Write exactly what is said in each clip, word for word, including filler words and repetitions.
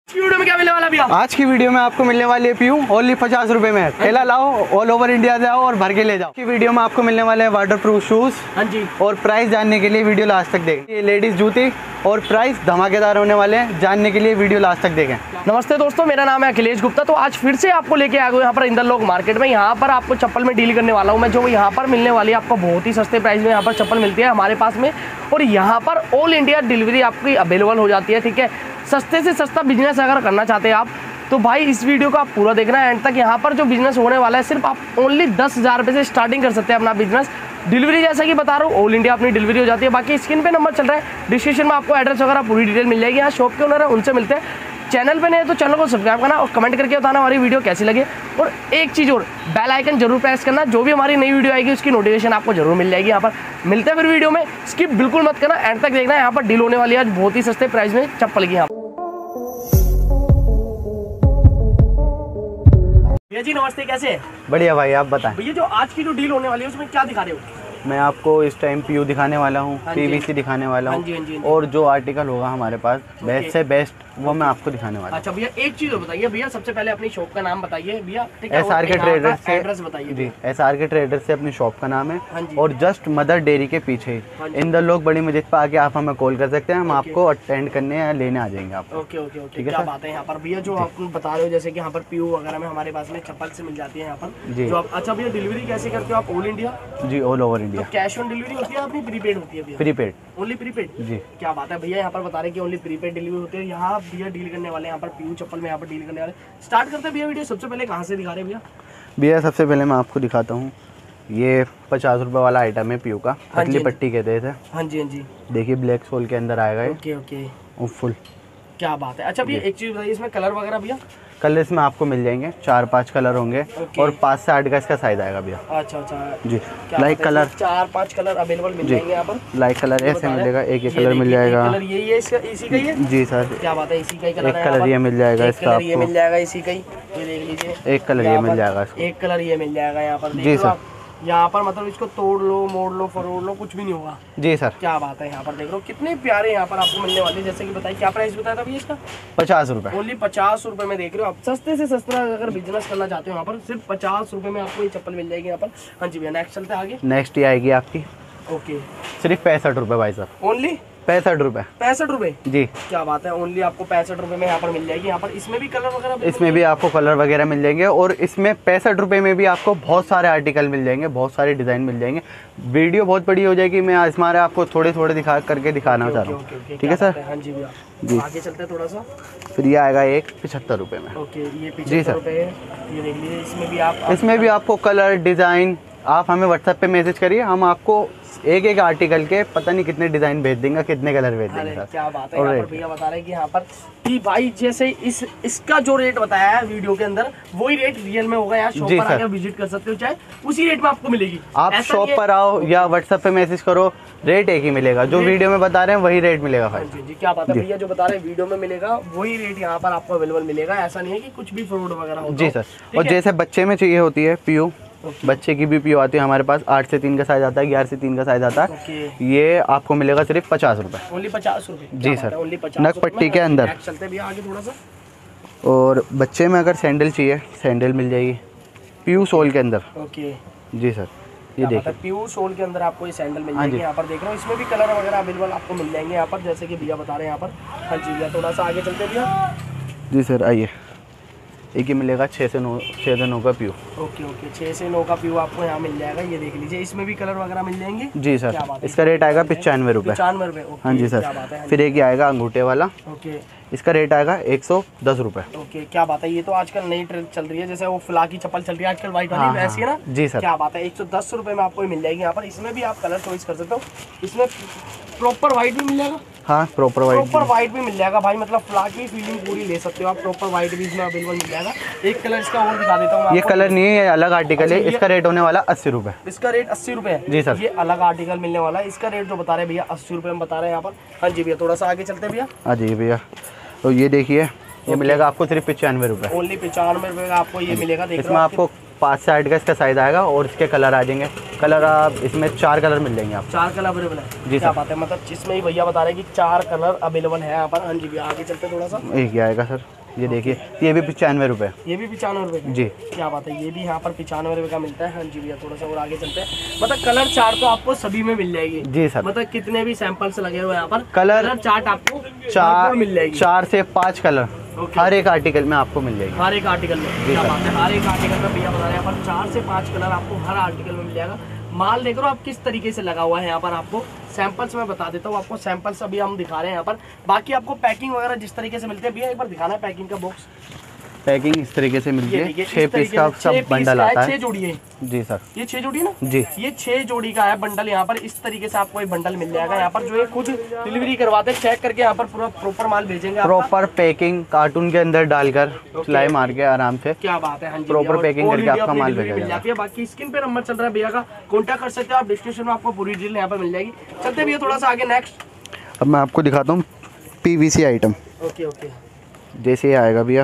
Video में क्या मिलने वाला भैया? आज की वीडियो में आपको मिलने वाली है पीयू ओनली पचास रुपए में। थैला लाओ, ऑल ओवर इंडिया से आओ और भर के ले जाओ। की वीडियो में आपको मिलने वाले हैं वाटर प्रूफ शूज। हाँ जी। और प्राइस जानने के लिए वीडियो लास्ट तक देखें। ये लेडीज जूती और प्राइस धमाकेदार होने वाले हैं, जानने के लिए वीडियो लास्ट तक देखें। नमस्ते दोस्तों, मेरा नाम है अखिलेश गुप्ता। तो आज फिर से आपको लेके आ गए यहाँ पर इंदर लोक मार्केट में। यहाँ पर आपको चप्पल में डील करने वाला हूँ मैं। जो यहाँ पर मिलने वाली है आपको बहुत ही सस्ते प्राइस में यहाँ पर चप्पल मिलती है हमारे पास में। और यहाँ पर ऑल इंडिया डिलीवरी आपकी अवेलेबल हो जाती है। ठीक है, सस्ते से सस्ता बिजनेस अगर करना चाहते हैं आप तो भाई इस वीडियो को आप पूरा देखना है एंड तक। यहाँ पर जो बिजनेस होने वाला है सिर्फ आप ओनली दस हज़ार रुपये से स्टार्टिंग कर सकते हैं अपना बिजनेस। डिलीवरी जैसा कि बता रहा हूँ ऑल इंडिया अपनी डिलीवरी हो जाती है। बाकी स्क्रीन पे नंबर चल रहा है, डिस्क्रिप्शन में आपको एड्रेस वगैरह पूरी डिटेल मिल जाएगी। यहाँ शॉप के ओनर है, उनसे मिलते हैं। चैनल पे नहीं है तो चैनल को सब्सक्राइब करना और कमेंट करके बताना हमारी वीडियो कैसी लगे। और एक चीज़ और, बेल आइकन जरूर प्रेस करना, जो भी हमारी नई वीडियो आएगी उसकी नोटिफिकेशन आपको जरूर मिल जाएगी। यहाँ पर मिलते हैं फिर वीडियो में, स्किप बिल्कुल मत करना, एंड तक देखना। यहाँ पर डील होने वाली है आज बहुत ही सस्ते प्राइस में चप्पल की। यहाँ भैया जी नमस्ते, कैसे हैं? बढ़िया भाई, आप बताएं। भैया जो आज की जो डील होने वाली है उसमें क्या दिखा रहे हो? मैं आपको इस टाइम पीयू दिखाने वाला हूँ, हाँ पीवीसी दिखाने वाला हाँ जी, हाँ जी, हूँ हाँ जी। और जो आर्टिकल होगा हमारे पास बेस्ट से बेस्ट वो मैं आपको दिखाने वाला हूँ। अच्छा भैया एक चीज बताइए भैया, सबसे पहले अपनी शॉप का नाम बताइए भैया। एस आर के ट्रेडर्स से एड्रेस बताइए जी। एस आर के ट्रेडर्स से अपनी शॉप का नाम हाँ है जी। और जस्ट मदर डेयरी के पीछे हाँ ही जी। इंदर लोक बड़ी मस्जिद पर आके आप हमें कॉल कर सकते हैं। हम ओके। आपको अटेंड करने या लेने आ जाएंगे आप। ओके ओके ओके, ठीक है क्या सर? बात है। यहाँ पर भैया जो आप बता रहे हो जैसे कि यहाँ पर पीयू वगैरह में हमारे पास में चप्पल से मिल जाती है यहाँ पर जी। जो आप। अच्छा भैया डिलीवरी कैसे करते हो आप ऑल इंडिया? जी ऑल ओवर तो इंडिया। कैश ऑन डिलीवरी होती है अपनी प्रीपेड होती है भैया? प्रीपेड ओनली प्रीपेड जी। क्या बात है भैया, यहाँ पर बता रहे हैं कि ओनली प्रीपेड डिलीवरी होती है। यहाँ भैया डील करने वाले, यहाँ पर पीयू चप्पल में यहाँ पर डील करने वाले। स्टार्ट करते हैं भैया वीडियो। सबसे पहले कहाँ से दिखा रहे हैं भैया? भैया सबसे पहले मैं आपको दिखाता हूँ, ये पचास रुपए वाला आइटम है पीयू का। हाँ जी, पतली पट्टी कहते थे। हाँ जी हाँ जी। देखिए ब्लैक सोल के अंदर आएगा ये ओके ओके, और फुल। क्या बात है। अच्छा भैया एक चीज़ बताइए, इसमें कलर वगैरह भैया? कलर इसमें आपको मिल जाएंगे, चार पांच कलर होंगे ओके। और पाँच से आठ का इसका साइज आएगा भैया। अच्छा अच्छा जी। क्या लाइक बात है, कलर, इसमें चार पांच कलर अवेलेबल मिल जी। जाएंगे यहाँ पर। लाइक कलर ऐसे बता रहे मिलेगा, हैं। एक एक ये कलर मिल देखिए, जाएगा। एक कलर यही है, इसका इसी का ही है? जी सर। क्या बात है, इसी का ही कलर एक है कलर यहाँ ये पर। मिल जाएगा एक इसका कलर ये आपको। मिल जाएगा इसी का ही, ये देख लीजिए। एक कलर ये यहाँ मिल पर जाएगा इसको। एक कलर ये मिल जाएगा यहाँ पर। जी देख लो सर। आप, यहाँ पर मतलब इसको तोड़ लो, मोड़ लो, फरोड़ लो, कुछ भी नहीं होगा। जी सर। क्या बात है। यहाँ पर देख लो कितने प्यारे यहाँ पर आपको मिलने वाले। जैसे कि बताइए क्या प्राइस बताया था भैया इसका? पचास रुपए। ओनली पचास रुपए में देख रहे हो आप। सस्ते से सस्ता अगर बिजनेस करना चाहते हो यहाँ पर सिर्फ पचास रुपए में आपको ये चप्पल मिल जाएगी यहाँ पर। हाँ जी भैया, नेक्स्ट चलते हैं आगे। नेक्स्ट ये आएगी आपकी ओके, सिर्फ पैंसठ रुपए भाई साहब। ओनली पैंसठ रुपए पैंसठ रुपए। जी। क्या बात है, ओनली आपको पैंसठ रुपए में यहाँ पर मिल जाएगी। यहाँ पर इसमें भी कलर वगैरह? इसमें भी आपको कलर वगैरह मिल जाएंगे और इसमें पैंसठ रुपए में भी आपको बहुत सारे आर्टिकल मिल जाएंगे, बहुत सारे डिज़ाइन मिल जाएंगे। वीडियो बहुत बड़ी हो जाएगी, मैं इस मारे आपको थोड़े थोड़े दिखा करके दिखाना चाह रहा हूँ। ठीक है सर? हाँ जी भैया जी। आगे चलते हैं थोड़ा सा। फिर ये आएगा एक पिछहत्तर रुपये में। ओके, ये जी पचहत्तर सर। रुपए है। ये देख लीजिए, इसमें भी आप इसमें भी आपको कलर डिज़ाइन, आप हमें व्हाट्सएप पे मैसेज करिए, हम आपको एक एक आर्टिकल के पता नहीं कितने डिज़ाइन भेज देंगे, कितने कलर भेज देंगे सर। क्या बात है। यहाँ पर भैया बता रहे हैं कि यहाँ पर कि भाई जैसे इस इसका जो रेट बताया है वीडियो के अंदर वही रेट रियल में होगा। यहाँ शॉप पर आकर विजिट कर सकते हो, चाहे उसी रेट में आपको मिलेगी। आप शॉप पर आओ या व्हाट्सएप पे मैसेज करो, रेट एक ही मिलेगा। जो वीडियो में बता रहे हैं वही रेट मिलेगा भाई। जी जी, क्या बात है भैया, जो बता रहे हैं वीडियो में मिलेगा वही रेट यहाँ पर आपको अवेलेबल मिलेगा। ऐसा नहीं है कि कुछ भी फ्रॉड वगैरह हो। जी सर। और जैसे बच्चे में चाहिए होती है पीयू, बच्चे की भी पीयू आती है हमारे पास। आठ से तीन का साइज आता है, ग्यारह से तीन का साइज आता है। ये आपको मिलेगा सिर्फ पचास रुपए। ओनली पचास रुपए। जी सर। ओनली पचास नग पट्टी के अंदर। चलते भैया आगे थोड़ा सा। और बच्चे में अगर सैंडल चाहिए, सैंडल मिल जाएगी पीयू सोल के अंदर। ओके जी सर। ये देखिए पीयू सोल के अंदर आपको ये सैंडल मिल जाएंगे। यहाँ पर देख रहे हो, इसमें भी कलर वगैरह अवेलेबल आपको मिल जाएंगे यहाँ पर, जैसे कि भैया बता रहे हैं यहाँ पर। हाँ जी भैया, थोड़ा सा आगे चलते भैया। जी सर। आइए, एक ही मिलेगा छः से नौ छः से नौ का पीयू। ओके ओके, छः से नौ का पीयू आपको यहाँ मिल जाएगा। ये देख लीजिए, इसमें भी कलर वगैरह मिल जाएंगे। जी सर। इसका रेट आएगा पचानवे रुपये। पचानवे रुपये। हाँ जी सर। फिर एक ही आएगा अंगूठे वाला। ओके, इसका रेट आएगा एक सौ दस रुपये। ओके, क्या बात है। ये तो आजकल नई ट्रेंड चल रही है, जैसे वो फुला की चप्पल चल रही है आजकल, व्हाइट वाली, वैसी है ना? जी सर। क्या बात है, एक सौ दस रुपये में आपको मिल जाएगी यहाँ पर। इसमें भी आप कलर चॉइस कर सकते हो। इसमें प्रॉपर व्हाइट भी मिल जाएगा। हाँ, प्रॉपर व्हाइट प्रॉपर व्हाइट भी मिल जाएगा भाई, मतलब फ्लैग की फीलिंग पूरी ले सकते हो आप। प्रॉपर व्हाइट भी इसमें अवेलेबल मिल जाएगा। एक कलर इसका और दिखा देता हूँ। ये कलर नहीं है, ये अलग आर्टिकल है। इसका रेट होने वाला अस्सी रुपये। इसका रेट अस्सी रुपये है। जी सर। ये अलग आर्टिकल मिलने वाला है। इसका रेट जो बता रहे हैं भैया अस्सी रुपये में बता रहे हैं यहाँ पर। हाँ जी भैया, थोड़ा सा आगे चलते हैं भैया। हाँ जी भैया। तो ये देखिए, ये मिलेगा आपको सिर्फ पचानवे रुपये। ओनली पचानवे रुपये का आपको ये मिलेगा। इसमें आपको पाँच से आठ का इसका साइज आएगा और इसके कलर आ जाएंगे। कलर आप इसमें चार कलर मिल जाएंगे आप। चार कलर अवेलेबल है। जी क्या सर। बात है, मतलब इसमें ही भैया बता रहे हैं कि चार कलर अवेलेबल है यहाँ पर। हाँ जी भैया, आगे चलते थोड़ा सा। एक ही आएगा सर। ये देखिए, ये भी पचानवे रुपये। ये भी पचानवे रुपये का जी, क्या बात है, ये भी यहाँ पर पचानवे रुपये का मिलता है। हाँ जी भैया, थोड़ा सा और आगे चलते हैं। मतलब कलर चार्ट तो आपको सभी में मिल जाएगी। जी सर, मतलब कितने भी सैंपल्स लगे हुए हैं यहाँ पर, कलर, कलर चार्ट आपको चार मिल जाएगी। चार से पाँच कलर हर एक आर्टिकल में आपको मिल जाएगी। हर एक आर्टिकल में, क्या बात है, हर एक आर्टिकल में भैया बता रहे हैं यहाँ पर चार से पाँच कलर आपको हर आर्टिकल में मिल जाएगा। माल देख रहे हो आप किस तरीके से लगा हुआ है यहाँ पर। आपको सैंपल्स में बता देता हूँ, आपको सैंपल्स अभी हम दिखा रहे हैं यहाँ पर। बाकी आपको पैकिंग वगैरह जिस तरीके से मिलते हैं, भैया एक बार दिखाना है पैकिंग का बॉक्स। पैकिंग इस तरीके से मिलती है, छह पीस का सब छह बंडल आता है। छह जोड़ी है जी सर, ये छह जोड़ी ना जी, ये छह जोड़ी का है बंडल। यहाँ पर इस तरीके से आपको एक बंडल मिल जाएगा। यहाँ पर जो है खुद डिलीवरी करवाते हैं, चेक करके यहाँ पर पूरा प्रॉपर माल भेजेंगे। प्रॉपर पैकिंग कार्टून के अंदर डालकर सिलाई मार के आराम से, क्या बात है, प्रॉपर पैकिंग करके आपका माल भेजा मिल जाती है। बाकी स्क्रीन पे नंबर चल रहा है भैया का, कॉन्टैक्ट कर सकते हो आप। डिस्क्रिप्शन में आपको पूरी डिटेल यहाँ पर मिल जाएगी। चलते भैया थोड़ा सा आगे नेक्स्ट। अब मैं आपको दिखाता हूँ पीवीसी आइटम। ओके ओके, जैसे ये आएगा भैया,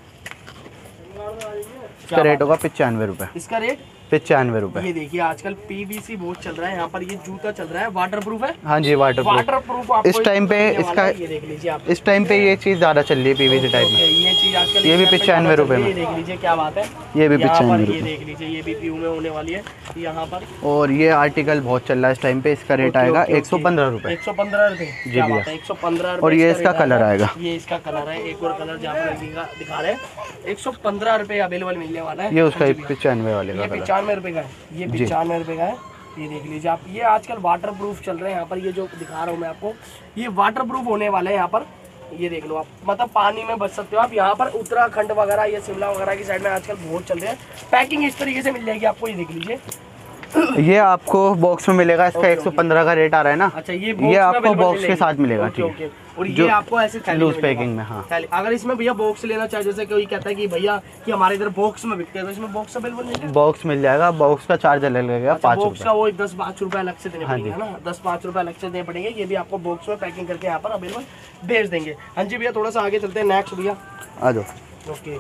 इसका रेट होगा पचानवे रुपये। इसका रेट पचानवे रुपये। ये देखिए आजकल पीवीसी बहुत चल रहा है यहाँ पर। ये जूता चल रहा है, वाटर प्रूफ है। हाँ जी, वाटर प्रूफ। वाटर प्रूफ इस टाइम पे इसका, ये देख लीजिए आप, इस टाइम पे ये चीज़ ज़्यादा चल रही है पीवीसी टाइप में। ये चीज आजकल ये भी पचानवे रुपये में। ये देख लीजिए क्या बात है, ये भी यहाँ पचानवे पर ये रुपये। देख लीजिए, ये भी पीयू में होने वाली है यहाँ पर। और ये आर्टिकल बहुत चल रहा है इस टाइम पे। इसका रेट आएगा एक सौ पंद्रह रुपये। एक सौ पंद्रह रुपये जी भैया, एक सौ पंद्रह। और ये इसका कलर आएगा, ये इसका कलर है। एक और कलर जहाँ पर दिखा रहे हैं, एक सौ पंद्रह रुपये अवेलेबल मिलने वाला है। ये उसका पचानवे वाले का कलर, पचानवे रुपये का है। ये पचानवे रुपये का है। ये देख लीजिए आप, ये आजकल वाटर प्रूफ चल रहे हैं यहाँ पर। ये जो दिखा रहा हूँ मैं आपको, ये वाटर प्रूफ होने वाले हैं यहाँ पर। ये देख लो आप, मतलब पानी में बच सकते हो आप। यहाँ पर उत्तराखंड वगैरह या शिमला वगैरह की साइड में आजकल बहुत चल रहे हैं। पैकिंग इस तरीके से मिल जाएगी आपको। ये देख लीजिए, ये आपको बॉक्स में मिलेगा। इसका एक सौ पंद्रह का रेट आ रहा है ना। अच्छा, ये ये आपको बॉक्स के साथ मिलेगा। ठीक है, और ये आपको ऐसे लूज पैकिंग में। हाँ, अगर इसमें भैया बॉक्स लेना चाहे, जैसे कोई कहता है कि भैया कि हमारे इधर बॉक्स में बिकते हैं, तो इसमें बॉक्स अवेलेबल नहीं है। बॉक्स मिल जाएगा, बॉक्स का चार्ज अलग लगेगा। अच्छा, पाँच बॉक्स रुपये का वो दस पाँच रुपए अलग से देने पड़ेंगे, है ना। दस पाँच रुपए अलग से देने पड़ेंगे। ये भी आपको बॉक्स में पैकिंग करके यहाँ पर अवेलेबल भेज देंगे। हाँ जी भैया, थोड़ा सा आगे चलते हैं नेक्स्ट भैया। आ जाओ। ओके,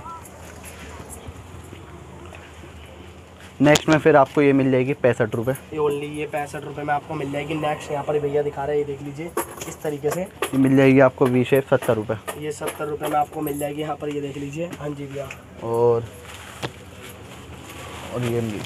नेक्स्ट में फिर आपको ये मिल जाएगी पैंसठ रुपये। ये ओनली ये पैंसठ रुपये में आपको मिल जाएगी। नेक्स्ट यहाँ पर भैया दिखा रहे हैं, ये देख लीजिए इस तरीके से। ये मिल जाएगी आपको वी शेप सत्तर रुपये। ये सत्तर रुपये में आपको मिल जाएगी यहाँ पर। ये देख लीजिए। हाँ जी भैया, और और ये मिल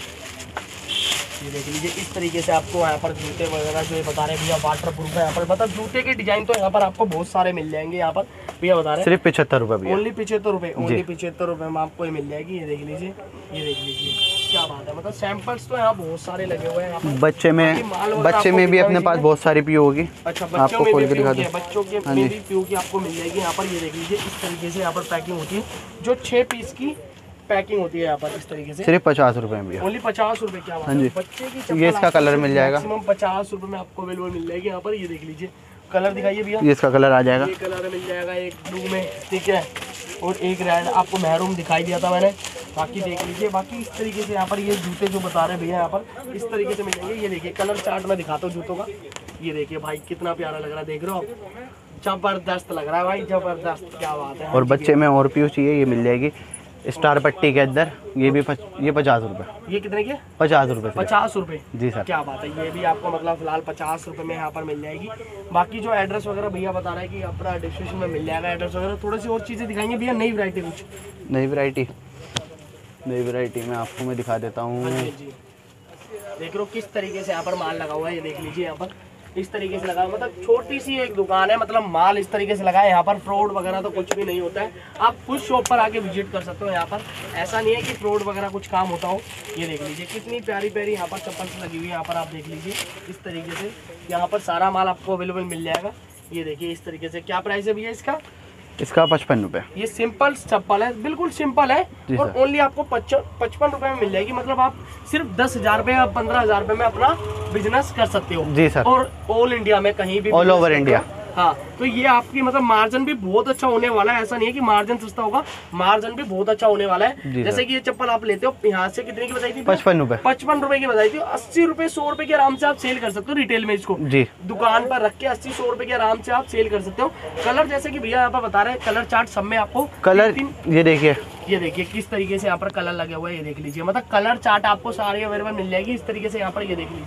ये देख लीजिए इस तरीके से आपको यहाँ पर जूते वगैरह जो ये बता रहे हैं भैया वाटर प्रूफ है यहाँ पर। मतलब जूते के डिजाइन तो यहाँ पर आपको बहुत सारे मिल जाएंगे। यहाँ पर भैया बता रहे हैं सिर्फ पिछहत्तर रुपये भैया। ओनली पिछहत्तर रुपये ओनली पिछहत्तर रुपये में आपको ये मिल जाएगी। ये देख लीजिए, ये देख लीजिए क्या बात है। मतलब सैंपल्स तो यहाँ बहुत सारे लगे हुए हैं यहाँ पर। बच्चे में बच्चे में भी अपने पास बहुत सारी पीओ होगी। अच्छा, बच्चों में भी पीओ की है, बच्चों के में भी पीओ की आपको मिल जाएगी यहाँ पर। ये देख लीजिए इस तरीके से यहाँ पर पैकिंग होती है, जो छः पीस की पैकिंग होती है यहाँ पर इस तरीके से। सिर्फ पचास रुपए में भैया। ओनली पचास रुपए। क्या बात है। बच्चे की ये इसका कलर मिल जाएगा, मैक्सिमम पचास रुपए में आपको अवेलेबल मिल जाएगी यहाँ पर। ये देख लीजिए, कलर दिखाइए भैया। ये इसका कलर आ जाएगा, ये कलर मिल जाएगा एक ब्लू में, ठीक है, और एक रेड आपको महरून दिखाई दिया था मैंने। बाकी देख लीजिए, बाकी इस तरीके से यहाँ पर ये जूते जो बता रहे हैं भैया यहाँ पर इस तरीके से मिल जाएंगे। ये देखिए कलर चार्ट में दिखाता हूँ जूतों का। ये देखिए भाई कितना प्यारा लग रहा है, देख रहे हो आप, जबरदस्त लग रहा है भाई, जबरदस्त। क्या बात है। और बच्चे में और पीओ चाहिए, ये मिल जाएगी स्टार पट्टी के अंदर। ये भी पच, ये पचास रुपये। ये कितने के? पचास रुपये। पचास रुपये जी सर। क्या बात है। ये भी आपको मतलब फिलहाल पचास रुपये में यहाँ पर मिल जाएगी। बाकी जो एड्रेस वगैरह भैया बता रहे हैं कि अपना डिस्क्रिप्शन में मिल जाएगा एड्रेस वगैरह। थोड़ी सी और चीज़ें दिखाएंगे भैया, नई वैरायटी कुछ नई वैरायटी नई वैरायटी में आपको मैं दिखा देता हूँ। जी देख लो किस तरीके से यहाँ पर माल लगा हुआ है। ये देख लीजिए यहाँ पर इस तरीके से लगा है, मतलब छोटी सी एक दुकान है, मतलब माल इस तरीके से लगा है। यहाँ पर फ्रॉड वगैरह तो कुछ भी नहीं होता है। आप खुद शॉप पर आके विजिट कर सकते हो। यहाँ पर ऐसा नहीं है कि फ्रॉड वगैरह कुछ काम होता हो। ये देख लीजिए कितनी प्यारी प्यारी यहाँ पर चप्पल लगी हुई है। यहाँ पर आप देख लीजिए इस तरीके से यहाँ पर सारा माल आपको अवेलेबल मिल जाएगा। ये देखिए इस तरीके से। क्या प्राइस है भैया इसका? इसका पचपन रुपये। ये सिंपल चप्पल है, बिल्कुल सिंपल है, और ओनली आपको पचपन रुपए में मिल जाएगी। मतलब आप सिर्फ दस हजार रुपये या पंद्रह हजार रुपये में अपना बिजनेस कर सकते हो। जी सर। और ऑल इंडिया में कहीं भी, ऑल ओवर इंडिया। हाँ, तो ये आपकी मतलब मार्जिन भी बहुत अच्छा होने वाला है। ऐसा नहीं है कि मार्जिन सस्ता होगा, मार्जिन भी बहुत अच्छा होने वाला है। जैसे कि ये चप्पल आप लेते हो यहाँ से कितने की बताई थी? पचपन रुपए। पचपन रुपए की बताई थी। अस्सी रुपए सौ रुपए के आराम से आप सेल कर सकते हो रिटेल में इसको। जी। दुकान पर रख के अस्सी सौ रुपए के आराम से आप सेल कर सकते हो। कलर जैसे कि भैया यहाँ पर बता रहे हैं, कलर चार्ट सब में आपको कलर, ये देखिए ये देखिए किस तरीके से यहाँ पर कलर लगे हुए हैं। ये देख लीजिए, मतलब कलर चार्ट आपको सारे अवेलेबल मिल जाएगी इस तरीके से। यहाँ पर ये देख लीजिए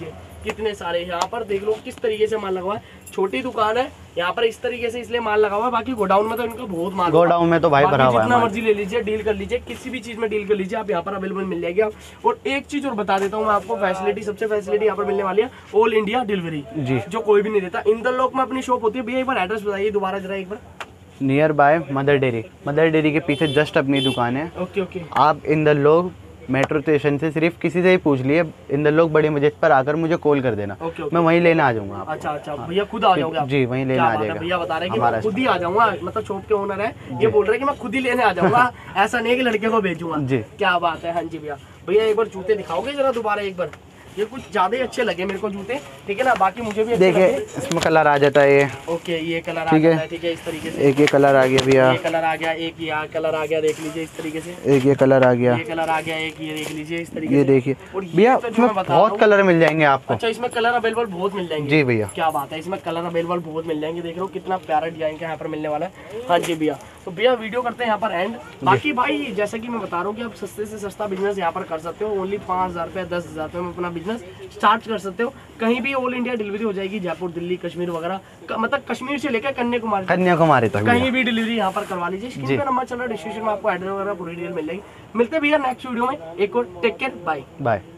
कितने सारे यहाँ पर देख लो किस तरीके से माल लगा हुआ है। छोटी दुकान है यहाँ पर इस तरीके से इसलिए माल लगा हुआ है, बाकी गोडाउन में तो इनका बहुत माल, गोडाउन में तो भाई भरा हुआ है। जितना मर्जी ले लीजिए, डील कर लीजिए, किसी भी चीज में डील कर लीजिए, आप यहाँ पर अवेलेबल मिल जाएगी। आप और एक चीज और बता देता हूँ मैं आपको, फैसिलिटी सबसे फैसिलिटी यहाँ पर मिलने वाली है, ऑल इंडिया डिलीवरी जी, जो कोई भी नहीं देता। इंदर लोक में अपनी शॉप होती है। भैया एक बार एड्रेस बताइए दोबारा जरा एक बार। Near by Mother Dairy, Mother Dairy के पीछे जस्ट अपनी दुकान है। Okay okay. आप इंदर लोग मेट्रो स्टेशन से सिर्फ किसी से ही पूछ लिए इंदर लोग बड़ी मस्जिद पर आकर मुझे कॉल कर देना, ओके, ओके। मैं वहीं लेने आ जाऊंगा आपको। अच्छा अच्छा भैया खुद आ जाओगे आप? जी वहीं लेने आ जाएगा। भैया बता रहे हैं कि मैं खुद ही आ जाऊंगा, मतलब शॉप के ओनर है, ये बोल रहे हैं कि मैं खुद ही लेने आ जाऊंगा, ऐसा नहीं है कि लड़के को भेजूंगा जी। क्या बात है। हाँ जी भैया। भैया एक बार जूते दिखाओगे जरा दोबारा एक बार, ये कुछ ज्यादा ही अच्छे लगे मेरे को जूते, ठीक है ना, बाकी मुझे भी देखिए इसमें कलर आ जाता है ये। ओके ये कलर आ जाता है, ठीक है, इस तरीके से एक ये कलर आ गया भैया, ये कलर आ गया, एक ये कलर आ गया, देख लीजिए इस तरीके से, एक ये कलर आ गया, ये कलर आ गया, एक ये देख लीजिए इस तरीके से, ये देखिए भैया इसमें बहुत कलर मिल जाएंगे आपको। अच्छा इसमें कलर अवेलेबल बहुत मिल जाएंगे जी भैया। क्या बात है, इसमें कलर अवेलेबल बहुत मिल जाएंगे। देख लो कितना प्यारा डिजाइन का यहाँ पर मिलने वाला है। हाँ जी भैया। तो भैया वीडियो करते हैं यहाँ पर एंड। बाकी भाई जैसा कि मैं बता रहा हूँ कि आप सस्ते से सस्ता बिजनेस यहाँ पर कर सकते हो, ओनली पाँच हजार रुपये दस हजार रुपये में अपना बिजनेस स्टार्ट कर सकते हो। कहीं भी ऑल इंडिया डिलीवरी हो जाएगी, जयपुर दिल्ली कश्मीर वगैरह, मतलब कश्मीर से लेकर कन्याकुमारी कन्याकुमारी तक कहीं भी डिलीवरी यहाँ पर करवा लीजिए। स्क्रीन पे नंबर चल रहा है, डिस्क्रिप्शन में आपको एड्रेस वगैरह पूरी डिटेल मिल जाएगी। मिलते हैं भैया नेक्स्ट वीडियो में एक और। Take care, bye bye.